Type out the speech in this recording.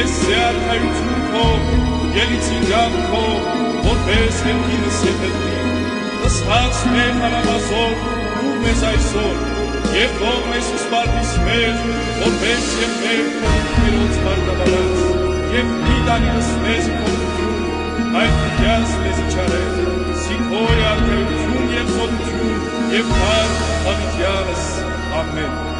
se arcaiuțun co, elițin gam co, vorbesc în tine se perdi. Lăsați me haramazor, urmez ai sol, e forma e sus partis mel, vorbesc e mel, miroț parta balas, e vida ni los mezi contiun, ai fiteas mezi ceare, si coi arcaiuțun e soluțiun, e par avitialas. Amen.